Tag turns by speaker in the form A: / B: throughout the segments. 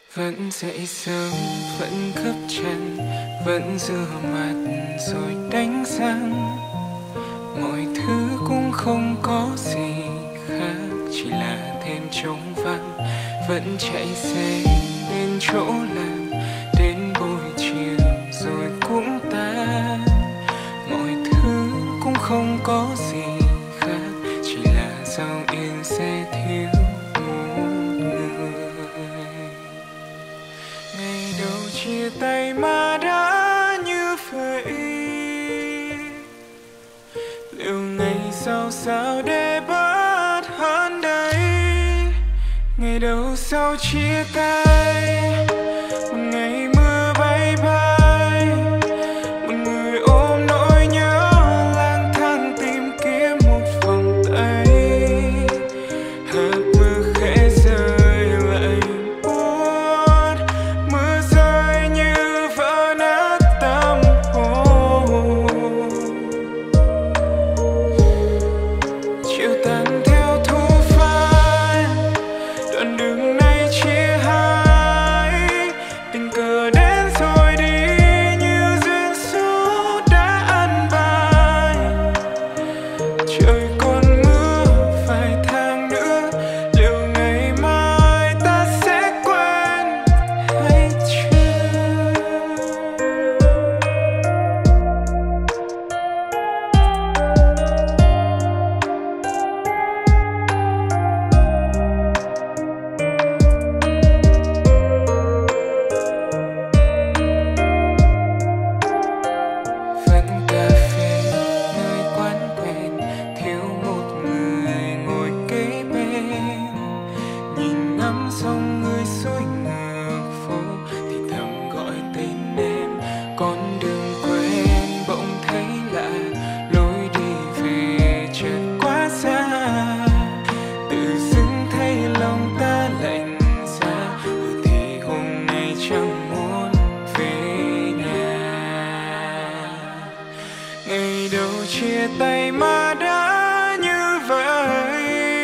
A: Vẫn dậy sớm, vẫn gấp chân, vẫn rửa mặt rồi đánh răng. Mọi thứ cũng không có gì khác, chỉ là thêm trống vắng. Vẫn chạy xe đến chỗ làm, đến buổi chiều rồi cũng tan. Mọi thứ cũng không có gì khác, chỉ là dạo yên sẽ thiếu một người. Ngày đầu chia tay mà đã như vậy, liệu ngày sau sao để bớt hơn đây? Ngày đầu sau chia tay, một ngày mưa bay bay, một người ôm nỗi nhớ lang thang tìm kiếm một vòng tay. Hạt mưa khẽ rơi lạnh buốt, mưa rơi như vỡ nát tâm hồn. Chiều tàn theo thu phai, đoạn đường này chia hai. Tình cờ đến rồi đi như duyên số đã ăn bài. Trời còn mưa vài tháng nữa, liệu ngày mai ta sẽ quên hay chưa? Vẫn cà phê nơi quán quen, thiếu một người ngồi kế bên. Nhìn ngắm dòng người xuôi ngược phố thì thầm gọi tên em. Con đường quen bỗng thấy lạ, lối đi về chợt quá xa. Tự dưng thấy lòng ta lạnh giá, thì hôm nay chẳng muốn về nhà. Ngày đầu chia tay mà đã như vậy,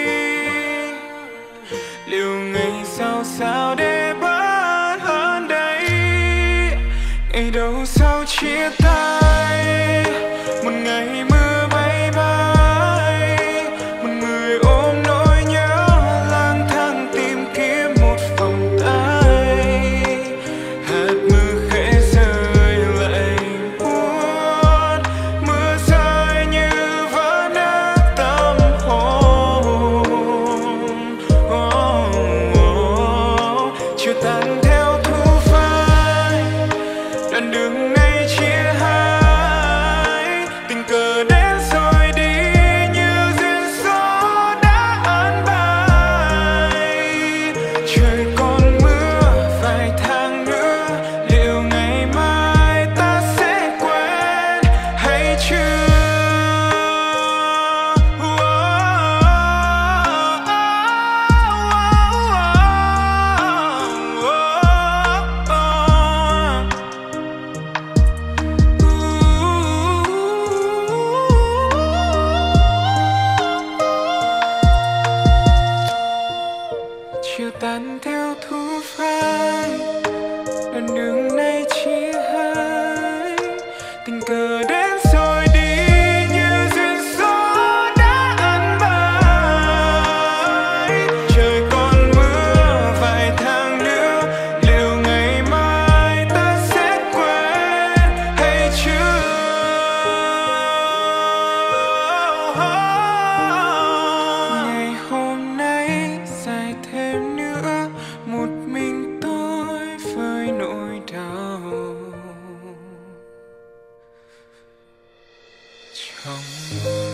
A: liệu ngày sau sao để bớt hơn đây? Ngày đầu sau chia tay, một ngày mưa bay bay, một người ôm nỗi nhớ lang thang tìm kiếm một vòng tay. Hạt mưa khẽ rơi lạnh buốt, mưa rơi như vỡ nát tâm hồn. Chiều tàn theo thu phai, đoạn đường này chia hai. Tình cờ đến rồi đi như duyên số đã an bài. Trời còn mưa vài tháng nữa, liệu ngày mai ta sẽ quên hay chưa? Chiều tàn theo thu phai, đoạn đường này chia hai. Tình cờ đến rồi đi như duyên số đã ăn bài. Trời còn mưa vài tháng nữa, liệu ngày mai ta sẽ quên hay chưa? Ngày hôm nay dài thêm nữa, một mình tôi với nỗi đau trong